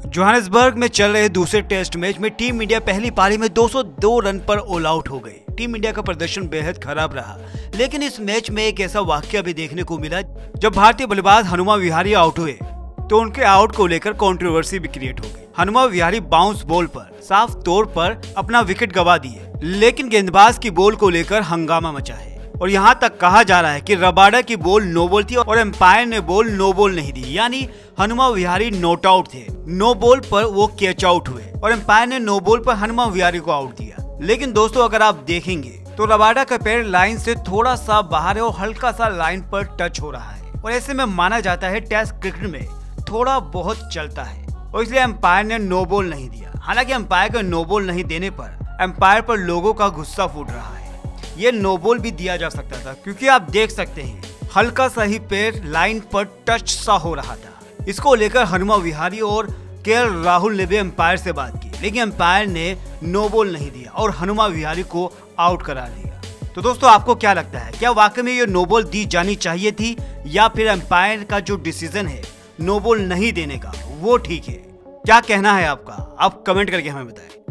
Johannesburg में चल रहे दूसरे टेस्ट मैच में टीम इंडिया पहली पारी में 202 रन पर ऑल आउट हो गई। टीम इंडिया का प्रदर्शन बेहद खराब रहा, लेकिन इस मैच में एक ऐसा वाकया भी देखने को मिला जब भारतीय बल्लेबाज हनुमा विहारी आउट हुए तो उनके आउट को लेकर कंट्रोवर्सी भी क्रिएट हो गई। हनुमा विहारी बाउंस बॉल पर साफ तौर पर अपना विकेट गंवा दिए, लेकिन गेंदबाज की बॉल को लेकर हंगामा मचा है और यहाँ तक कहा जा रहा है कि रबाडा की बॉल नो बॉल थी और एम्पायर ने बॉल नो बॉल नहीं दी, यानी हनुमा विहारी नॉट आउट थे। नो बॉल पर वो कैच आउट हुए और एम्पायर ने नो बॉल पर हनुमा विहारी को आउट दिया। लेकिन दोस्तों, अगर आप देखेंगे तो रबाडा का पैर लाइन से थोड़ा सा बाहर है और हल्का सा लाइन पर टच हो रहा है और ऐसे में माना जाता है टेस्ट क्रिकेट में थोड़ा बहुत चलता है और इसलिए एम्पायर ने नो बॉल नहीं दिया। हालांकि एम्पायर के नो बॉल नहीं देने पर एम्पायर पर लोगों का गुस्सा फूट रहा है। ये नो बॉल भी दिया जा सकता था, क्योंकि आप देख सकते हैं हल्का सा ही पैर लाइन पर टच सा हो रहा था। इसको लेकर हनुमा विहारी और केएल राहुल ने भी एम्पायर से बात की, लेकिन एम्पायर ने नो बॉल नहीं दिया और हनुमा विहारी को आउट करा दिया। तो दोस्तों, आपको क्या लगता है, क्या वाकई में ये नो बॉल दी जानी चाहिए थी या फिर एम्पायर का जो डिसीजन है नो बॉल नहीं देने का वो ठीक है? क्या कहना है आपका? आप कमेंट करके हमें बताएं।